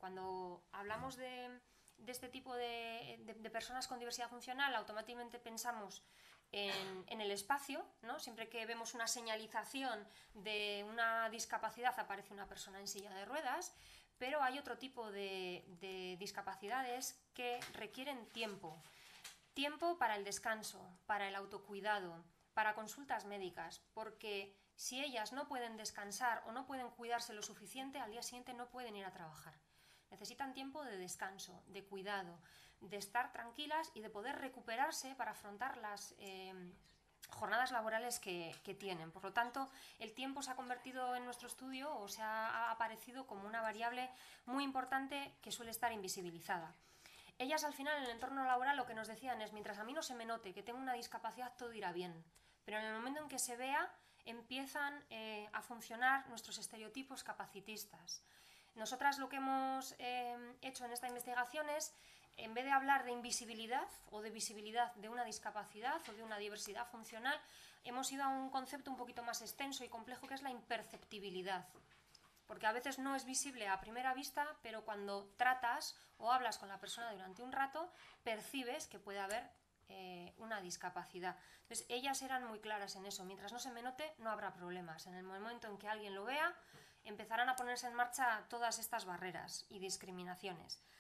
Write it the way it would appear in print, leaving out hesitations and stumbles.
Cuando hablamos de este tipo de personas con diversidad funcional, automáticamente pensamos en el espacio, ¿no? Siempre que vemos una señalización de una discapacidad aparece una persona en silla de ruedas, pero hay otro tipo de discapacidades que requieren tiempo. Tiempo para el descanso, para el autocuidado, para consultas médicas, porque si ellas no pueden descansar o no pueden cuidarse lo suficiente, al día siguiente no pueden ir a trabajar. Necesitan tiempo de descanso, de cuidado, de estar tranquilas y de poder recuperarse para afrontar las jornadas laborales que tienen. Por lo tanto, el tiempo se ha convertido en nuestro estudio o se ha aparecido como una variable muy importante que suele estar invisibilizada. Ellas al final en el entorno laboral lo que nos decían es: mientras a mí no se me note que tengo una discapacidad, todo irá bien. Pero en el momento en que se vea, empiezan a funcionar nuestros estereotipos capacitistas. Nosotras lo que hemos hecho en esta investigación es, en vez de hablar de invisibilidad o de visibilidad de una discapacidad o de una diversidad funcional, hemos ido a un concepto un poquito más extenso y complejo, que es la imperceptibilidad. Porque a veces no es visible a primera vista, pero cuando tratas o hablas con la persona durante un rato, percibes que puede haber una discapacidad. Entonces, ellas eran muy claras en eso: mientras no se me note, no habrá problemas. En el momento en que alguien lo vea, empezarán a ponerse en marcha todas estas barreras y discriminaciones.